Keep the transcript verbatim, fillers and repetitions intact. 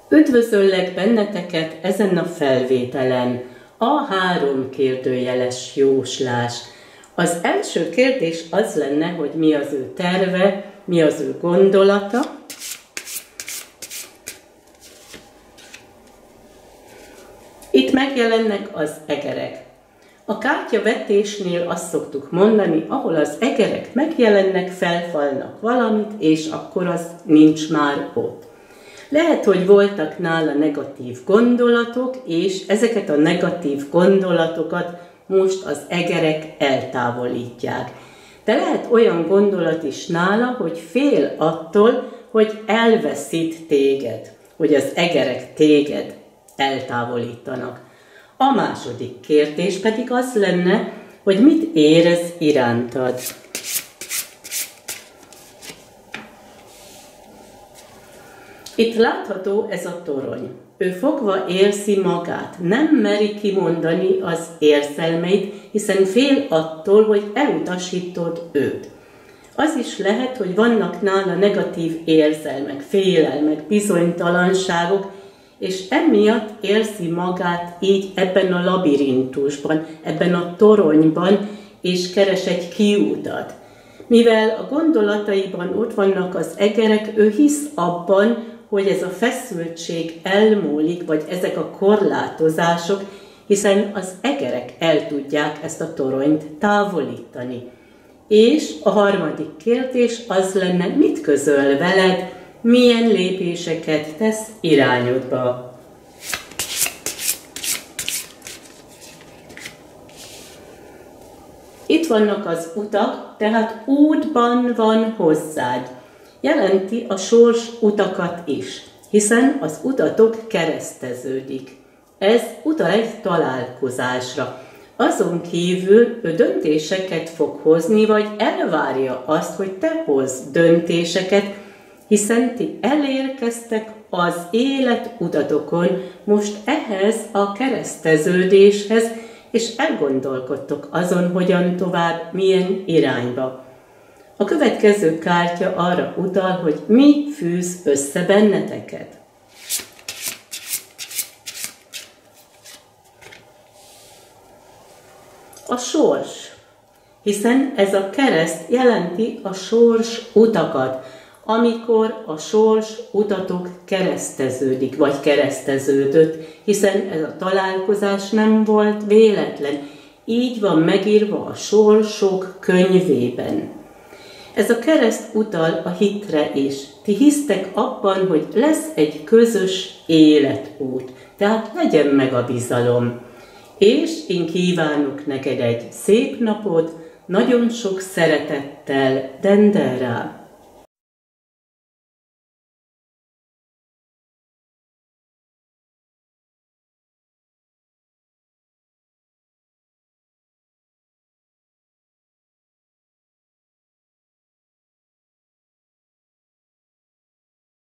Üdvözöllek benneteket ezen a felvételen. A három kérdőjeles jóslás. Az első kérdés az lenne, hogy mi az ő terve, mi az ő gondolata. Itt megjelennek az egerek. A kártyavetésnél azt szoktuk mondani, ahol az egerek megjelennek, felfalnak valamit, és akkor az nincs már ott. Lehet, hogy voltak nála negatív gondolatok, és ezeket a negatív gondolatokat most az egerek eltávolítják. De lehet olyan gondolat is nála, hogy fél attól, hogy elveszít téged, hogy az egerek téged eltávolítanak. A második kérdés pedig az lenne, hogy mit érez irántad. Itt látható ez a torony. Ő fogva érzi magát, nem meri kimondani az érzelmeit, hiszen fél attól, hogy elutasítod őt. Az is lehet, hogy vannak nála negatív érzelmek, félelmek, bizonytalanságok, és emiatt érzi magát így ebben a labirintusban, ebben a toronyban, és keres egy kiútat. Mivel a gondolataiban ott vannak az egerek, ő hisz abban, hogy ez a feszültség elmúlik, vagy ezek a korlátozások, hiszen az egerek el tudják ezt a toronyt távolítani. És a harmadik kérdés az lenne, mit közöl veled, milyen lépéseket tesz irányodba. Itt vannak az utak, tehát útban van hozzád. Jelenti a sors utakat is, hiszen az utatok kereszteződik. Ez utal egy találkozásra. Azon kívül ő döntéseket fog hozni, vagy elvárja azt, hogy te hozz döntéseket, hiszen ti elérkeztek az élet utatokon, most ehhez a kereszteződéshez, és elgondolkodtok azon, hogyan tovább, milyen irányba. A következő kártya arra utal, hogy mi fűz össze benneteket. A sors, hiszen ez a kereszt jelenti a sors utakat, amikor a sors utatok kereszteződik, vagy kereszteződött, hiszen ez a találkozás nem volt véletlen. Így van megírva a sorsok könyvében. Ez a kereszt utal a hitre is. Ti hisztek abban, hogy lesz egy közös életút, tehát legyen meg a bizalom. És én kívánok neked egy szép napot, nagyon sok szeretettel, Denderá.